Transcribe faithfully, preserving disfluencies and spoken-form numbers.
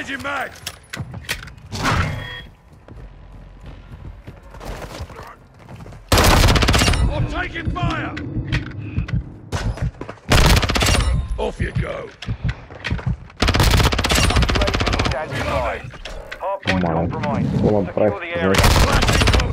Changing mag! I'm taking fire! Off you go! Hard point Mano, compromised. vou lá Secure pra the area. cá. Flashing